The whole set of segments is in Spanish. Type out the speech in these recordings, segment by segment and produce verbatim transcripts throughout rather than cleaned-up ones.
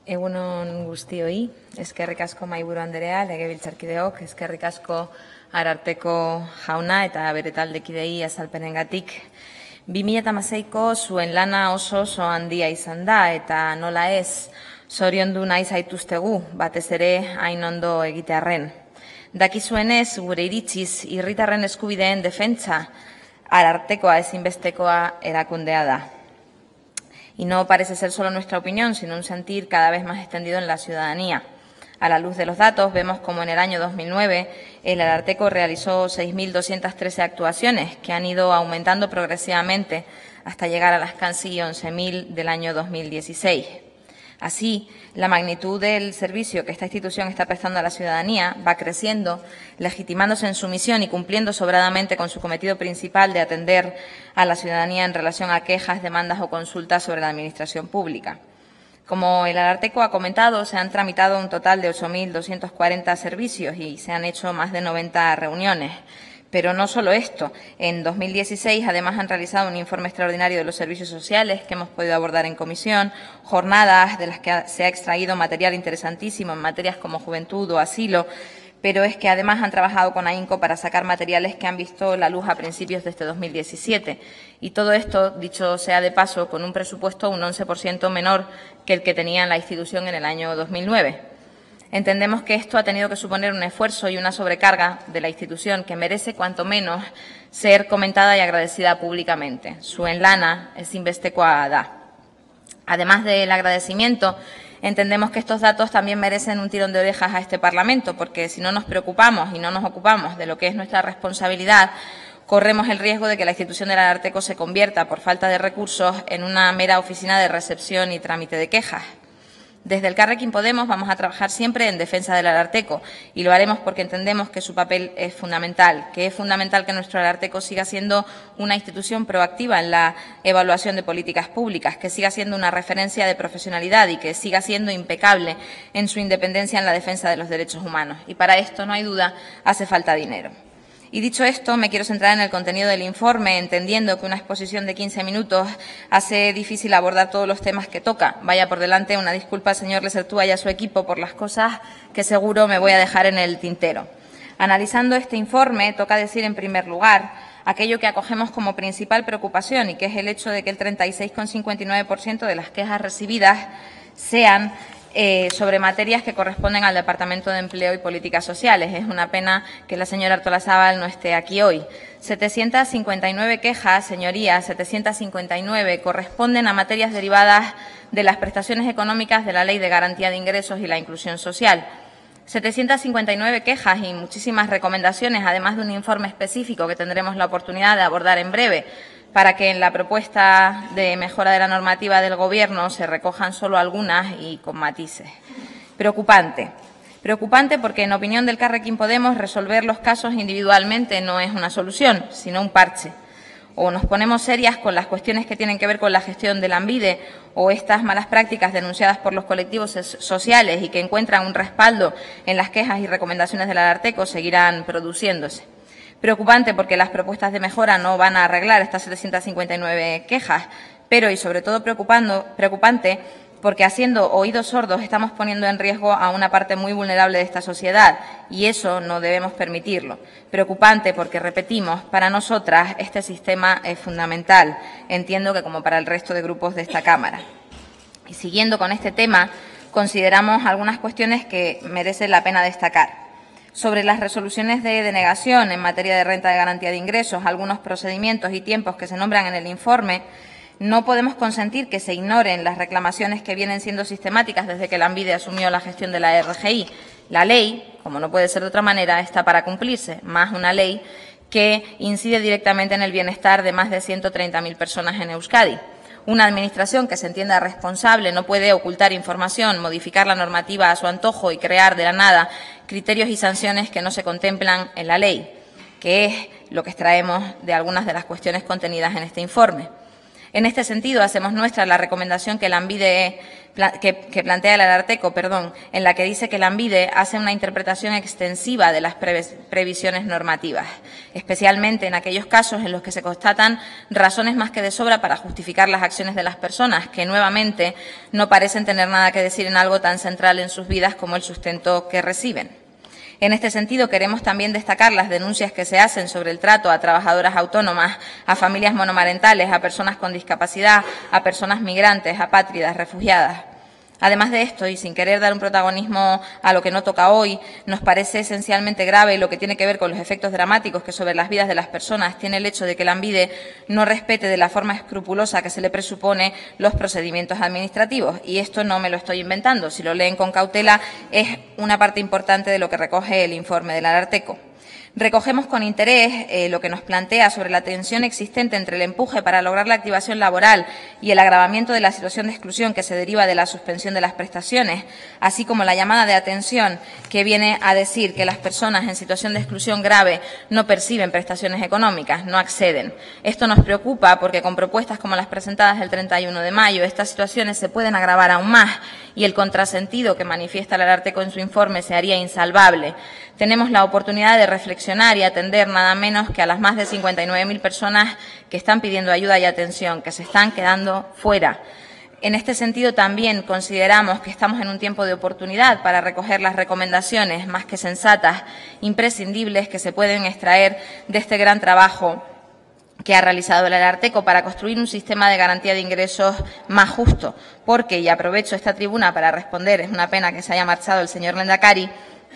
Egunon guztioi, eskerrik asko mahaiburu andrea, legebiltzarkideok, eskerrik asko Ararteko jauna eta bere taldekidei azalpenengatik. bi mila hamaseiko zuen lana oso oso handia izan da eta nola ez zoriondu nahi zaituztegu, batez ere hain ondo egitearren. Dakizuenez, gure iritziz, herritarren eskubideen defentsa Arartekoa ezinbestekoa erakundea da. Y no parece ser solo nuestra opinión, sino un sentir cada vez más extendido en la ciudadanía. A la luz de los datos, vemos como en el año dos mil nueve el Ararteko realizó seis mil doscientas trece actuaciones, que han ido aumentando progresivamente hasta llegar a las casi once mil del año dos mil dieciséis. Así, la magnitud del servicio que esta institución está prestando a la ciudadanía va creciendo, legitimándose en su misión y cumpliendo sobradamente con su cometido principal de atender a la ciudadanía en relación a quejas, demandas o consultas sobre la administración pública. Como el Ararteko ha comentado, se han tramitado un total de ocho mil doscientos cuarenta servicios y se han hecho más de noventa reuniones. Pero no solo esto, en dos mil dieciséis además han realizado un informe extraordinario de los servicios sociales que hemos podido abordar en comisión, jornadas de las que se ha extraído material interesantísimo en materias como juventud o asilo, pero es que además han trabajado con AHINCO para sacar materiales que han visto la luz a principios de este dos mil diecisiete. Y todo esto, dicho sea de paso, con un presupuesto un once por ciento menor que el que tenía la institución en el año dos mil nueve. Entendemos que esto ha tenido que suponer un esfuerzo y una sobrecarga de la institución que merece, cuanto menos, ser comentada y agradecida públicamente. Zuen lana ezinbestekoa da. Además del agradecimiento, entendemos que estos datos también merecen un tirón de orejas a este Parlamento, porque si no nos preocupamos y no nos ocupamos de lo que es nuestra responsabilidad, corremos el riesgo de que la institución del Ararteko se convierta, por falta de recursos, en una mera oficina de recepción y trámite de quejas. Desde Elkarrekin Podemos vamos a trabajar siempre en defensa del Ararteko y lo haremos porque entendemos que su papel es fundamental, que es fundamental que nuestro Ararteko siga siendo una institución proactiva en la evaluación de políticas públicas, que siga siendo una referencia de profesionalidad y que siga siendo impecable en su independencia en la defensa de los derechos humanos. Y para esto, no hay duda, hace falta dinero. Y dicho esto, me quiero centrar en el contenido del informe, entendiendo que una exposición de quince minutos hace difícil abordar todos los temas que toca. Vaya por delante una disculpa al señor Lezertua y a su equipo por las cosas que seguro me voy a dejar en el tintero. Analizando este informe, toca decir en primer lugar aquello que acogemos como principal preocupación y que es el hecho de que el treinta y seis coma cincuenta y nueve por ciento de las quejas recibidas sean Eh, sobre materias que corresponden al Departamento de Empleo y Políticas Sociales. Es una pena que la señora Artolazabal no esté aquí hoy. setecientas cincuenta y nueve quejas, señorías, setecientas cincuenta y nueve corresponden a materias derivadas de las prestaciones económicas de la Ley de Garantía de Ingresos y la Inclusión Social. setecientas cincuenta y nueve quejas y muchísimas recomendaciones, además de un informe específico que tendremos la oportunidad de abordar en breve, para que en la propuesta de mejora de la normativa del Gobierno se recojan solo algunas y con matices. Preocupante. Preocupante porque, en opinión del Elkarrekin Podemos, resolver los casos individualmente no es una solución, sino un parche. O nos ponemos serias con las cuestiones que tienen que ver con la gestión de Lanbide o estas malas prácticas denunciadas por los colectivos sociales y que encuentran un respaldo en las quejas y recomendaciones del Ararteko seguirán produciéndose. Preocupante porque las propuestas de mejora no van a arreglar estas setecientas cincuenta y nueve quejas, pero y sobre todo preocupando, preocupante porque haciendo oídos sordos estamos poniendo en riesgo a una parte muy vulnerable de esta sociedad y eso no debemos permitirlo. Preocupante porque, repetimos, para nosotras este sistema es fundamental, entiendo que como para el resto de grupos de esta Cámara. Y siguiendo con este tema, consideramos algunas cuestiones que merecen la pena destacar. Sobre las resoluciones de denegación en materia de renta de garantía de ingresos, algunos procedimientos y tiempos que se nombran en el informe, no podemos consentir que se ignoren las reclamaciones que vienen siendo sistemáticas desde que Lanbide asumió la gestión de la R G I. La ley, como no puede ser de otra manera, está para cumplirse, más una ley que incide directamente en el bienestar de más de ciento treinta mil personas en Euskadi. Una administración que se entienda responsable no puede ocultar información, modificar la normativa a su antojo y crear de la nada criterios y sanciones que no se contemplan en la ley, que es lo que extraemos de algunas de las cuestiones contenidas en este informe. En este sentido, hacemos nuestra la recomendación que Lanbide que, que plantea el Ararteko, perdón, en la que dice que Lanbide hace una interpretación extensiva de las pre previsiones normativas, especialmente en aquellos casos en los que se constatan razones más que de sobra para justificar las acciones de las personas, que nuevamente no parecen tener nada que decir en algo tan central en sus vidas como el sustento que reciben. En este sentido, queremos también destacar las denuncias que se hacen sobre el trato a trabajadoras autónomas, a familias monomarentales, a personas con discapacidad, a personas migrantes, apátridas, refugiadas. Además de esto, y sin querer dar un protagonismo a lo que no toca hoy, nos parece esencialmente grave lo que tiene que ver con los efectos dramáticos que sobre las vidas de las personas tiene el hecho de que Lanbide no respete de la forma escrupulosa que se le presupone los procedimientos administrativos. Y esto no me lo estoy inventando. Si lo leen con cautela, es una parte importante de lo que recoge el informe del Ararteko. Recogemos con interés eh, lo que nos plantea sobre la tensión existente entre el empuje para lograr la activación laboral y el agravamiento de la situación de exclusión que se deriva de la suspensión de las prestaciones, así como la llamada de atención que viene a decir que las personas en situación de exclusión grave no perciben prestaciones económicas, no acceden. Esto nos preocupa porque con propuestas como las presentadas el treinta y uno de mayo, estas situaciones se pueden agravar aún más y el contrasentido que manifiesta el Ararteko en su informe se haría insalvable. Tenemos la oportunidad de reflexionar y atender nada menos que a las más de cincuenta y nueve mil personas que están pidiendo ayuda y atención, que se están quedando fuera. En este sentido, también consideramos que estamos en un tiempo de oportunidad para recoger las recomendaciones más que sensatas, imprescindibles, que se pueden extraer de este gran trabajo que ha realizado el Ararteko para construir un sistema de garantía de ingresos más justo. Porque, y aprovecho esta tribuna para responder, es una pena que se haya marchado el señor Lehendakari,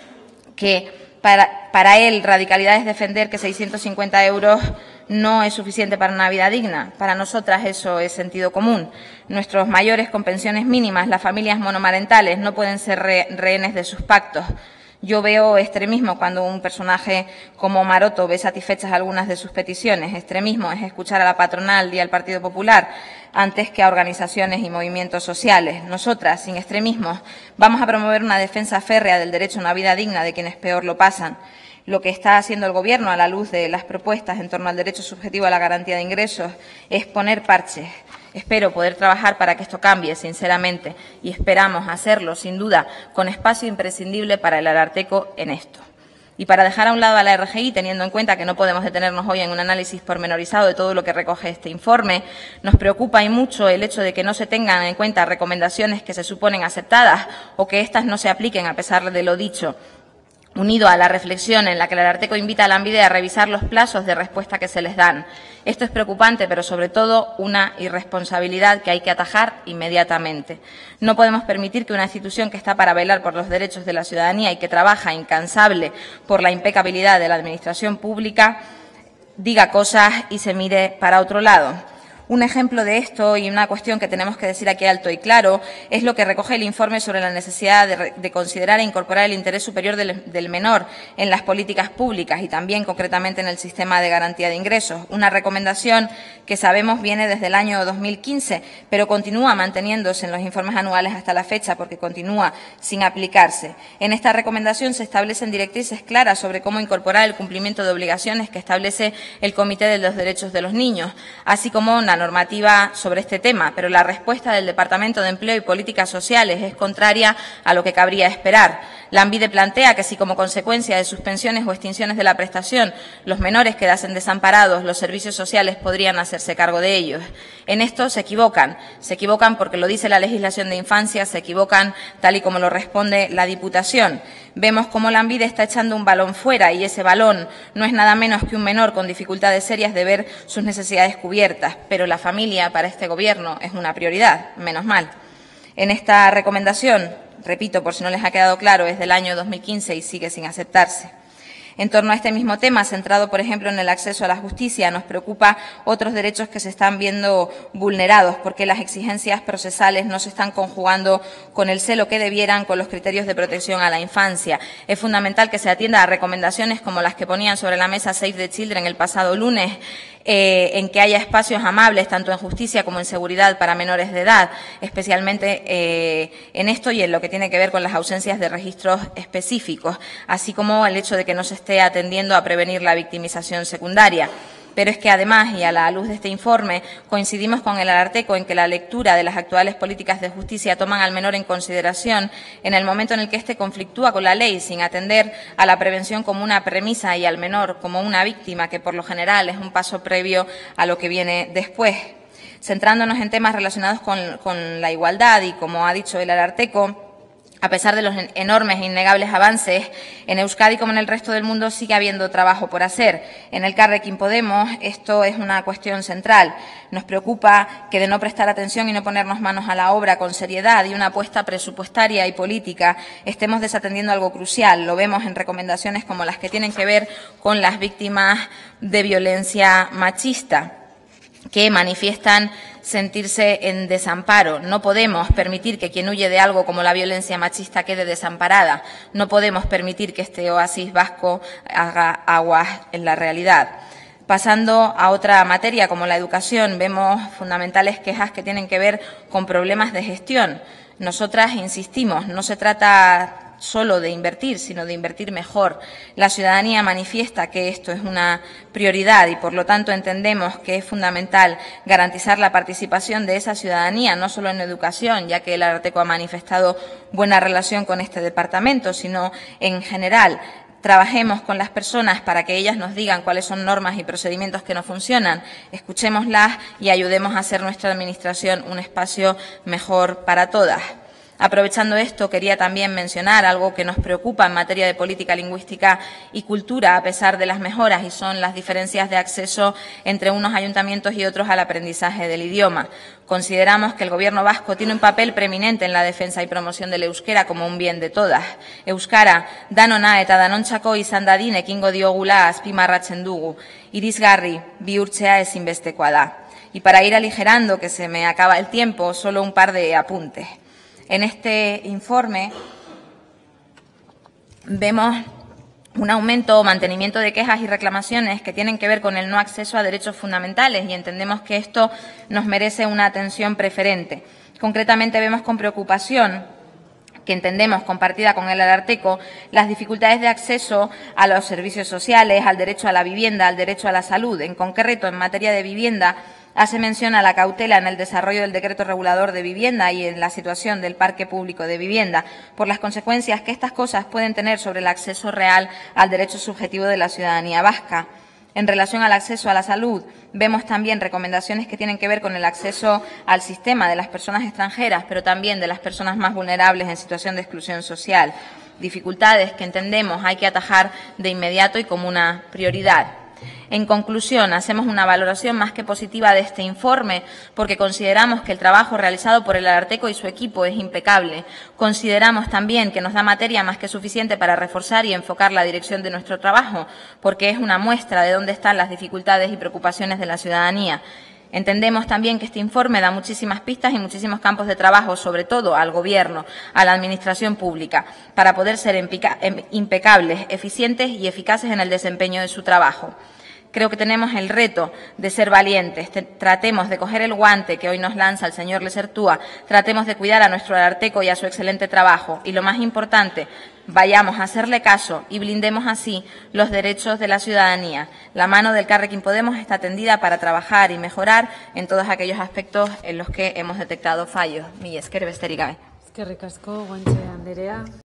que para, para él radicalidad es defender que seiscientos cincuenta euros no es suficiente para una vida digna. Para nosotras eso es sentido común. Nuestros mayores con pensiones mínimas, las familias monomarentales, no pueden ser re, rehenes de sus pactos. Yo veo extremismo cuando un personaje como Maroto ve satisfechas algunas de sus peticiones. Extremismo es escuchar a la patronal y al Partido Popular antes que a organizaciones y movimientos sociales. Nosotras, sin extremismos, vamos a promover una defensa férrea del derecho a una vida digna de quienes peor lo pasan. Lo que está haciendo el Gobierno, a la luz de las propuestas en torno al derecho subjetivo a la garantía de ingresos, es poner parches. Espero poder trabajar para que esto cambie, sinceramente, y esperamos hacerlo, sin duda, con espacio imprescindible para el Ararteko en esto. Y para dejar a un lado a la R G I, teniendo en cuenta que no podemos detenernos hoy en un análisis pormenorizado de todo lo que recoge este informe, nos preocupa y mucho el hecho de que no se tengan en cuenta recomendaciones que se suponen aceptadas o que éstas no se apliquen a pesar de lo dicho, unido a la reflexión en la que el Ararteko invita a Lanbide a revisar los plazos de respuesta que se les dan. Esto es preocupante, pero sobre todo una irresponsabilidad que hay que atajar inmediatamente. No podemos permitir que una institución que está para velar por los derechos de la ciudadanía y que trabaja incansable por la impecabilidad de la administración pública diga cosas y se mire para otro lado. Un ejemplo de esto, y una cuestión que tenemos que decir aquí alto y claro, es lo que recoge el informe sobre la necesidad de, de considerar e incorporar el interés superior del, del menor en las políticas públicas y también concretamente en el sistema de garantía de ingresos. Una recomendación que sabemos viene desde el año dos mil quince, pero continúa manteniéndose en los informes anuales hasta la fecha porque continúa sin aplicarse. En esta recomendación se establecen directrices claras sobre cómo incorporar el cumplimiento de obligaciones que establece el Comité de los Derechos de los Niños, así como una normativa sobre este tema, pero la respuesta del Departamento de Empleo y Políticas Sociales es contraria a lo que cabría esperar. Lanbide plantea que si como consecuencia de suspensiones o extinciones de la prestación los menores quedasen desamparados, los servicios sociales podrían hacerse cargo de ellos. En esto se equivocan, se equivocan porque lo dice la legislación de infancia, se equivocan tal y como lo responde la Diputación. Vemos cómo Lanbide está echando un balón fuera y ese balón no es nada menos que un menor con dificultades serias de ver sus necesidades cubiertas, pero la familia para este Gobierno es una prioridad, menos mal. En esta recomendación, repito por si no les ha quedado claro, es del año dos mil quince y sigue sin aceptarse. En torno a este mismo tema, centrado, por ejemplo, en el acceso a la justicia, nos preocupa otros derechos que se están viendo vulnerados, porque las exigencias procesales no se están conjugando con el celo que debieran con los criterios de protección a la infancia. Es fundamental que se atienda a recomendaciones como las que ponían sobre la mesa Save the Children el pasado lunes, eh, en que haya espacios amables, tanto en justicia como en seguridad para menores de edad, especialmente eh, en esto y en lo que tiene que ver con las ausencias de registros específicos, así como el hecho de que no se esté atendiendo a prevenir la victimización secundaria. pero es que además, y a la luz de este informe, coincidimos con el Ararteko en que la lectura de las actuales políticas de justicia toman al menor en consideración en el momento en el que éste conflictúa con la ley, sin atender a la prevención como una premisa y al menor como una víctima, que por lo general es un paso previo a lo que viene después. Centrándonos en temas relacionados con, con la igualdad y, como ha dicho el Ararteko, a pesar de los enormes e innegables avances, en Euskadi como en el resto del mundo sigue habiendo trabajo por hacer. En Elkarrekin Podemos esto es una cuestión central. Nos preocupa que, de no prestar atención y no ponernos manos a la obra con seriedad y una apuesta presupuestaria y política, estemos desatendiendo algo crucial. Lo vemos en recomendaciones como las que tienen que ver con las víctimas de violencia machista, que manifiestan sentirse en desamparo. No podemos permitir que quien huye de algo como la violencia machista quede desamparada. No podemos permitir que este oasis vasco haga aguas en la realidad. Pasando a otra materia como la educación, vemos fundamentales quejas que tienen que ver con problemas de gestión. Nosotras insistimos, no se trata solo de invertir, sino de invertir mejor. La ciudadanía manifiesta que esto es una prioridad y, por lo tanto, entendemos que es fundamental garantizar la participación de esa ciudadanía, no solo en educación, ya que el Ararteko ha manifestado buena relación con este departamento, sino en general. Trabajemos con las personas para que ellas nos digan cuáles son normas y procedimientos que no funcionan, escuchémoslas y ayudemos a hacer nuestra administración un espacio mejor para todas. Aprovechando esto, quería también mencionar algo que nos preocupa en materia de política lingüística y cultura, a pesar de las mejoras, y son las diferencias de acceso entre unos ayuntamientos y otros al aprendizaje del idioma. Consideramos que el Gobierno vasco tiene un papel preeminente en la defensa y promoción del euskera como un bien de todas. Euskara, danona eta danontzako izan dadin ekingo diogula azpimarratzen dugu. Irisgarri, bihurtzea ezinbestekoa da. Y para ir aligerando, que se me acaba el tiempo, solo un par de apuntes. En este informe vemos un aumento o mantenimiento de quejas y reclamaciones que tienen que ver con el no acceso a derechos fundamentales y entendemos que esto nos merece una atención preferente. Concretamente vemos con preocupación, que entendemos compartida con el Ararteko, las dificultades de acceso a los servicios sociales, al derecho a la vivienda, al derecho a la salud. En concreto, en materia de vivienda, hace mención a la cautela en el desarrollo del decreto regulador de vivienda y en la situación del parque público de vivienda, por las consecuencias que estas cosas pueden tener sobre el acceso real al derecho subjetivo de la ciudadanía vasca. En relación al acceso a la salud, vemos también recomendaciones que tienen que ver con el acceso al sistema de las personas extranjeras, pero también de las personas más vulnerables en situación de exclusión social. Dificultades que entendemos hay que atajar de inmediato y como una prioridad. En conclusión, hacemos una valoración más que positiva de este informe porque consideramos que el trabajo realizado por el Ararteko y su equipo es impecable. Consideramos también que nos da materia más que suficiente para reforzar y enfocar la dirección de nuestro trabajo, porque es una muestra de dónde están las dificultades y preocupaciones de la ciudadanía. Entendemos también que este informe da muchísimas pistas y muchísimos campos de trabajo, sobre todo al Gobierno, a la Administración pública, para poder ser impecables, eficientes y eficaces en el desempeño de su trabajo. Creo que tenemos el reto de ser valientes, tratemos de coger el guante que hoy nos lanza el señor Lezertua, tratemos de cuidar a nuestro Ararteko y a su excelente trabajo y, lo más importante, vayamos a hacerle caso y blindemos así los derechos de la ciudadanía. La mano del Elkarrekin Podemos está tendida para trabajar y mejorar en todos aquellos aspectos en los que hemos detectado fallos. Mila esker, besterik gabe. Eskerrik asko, Guanche Anderea.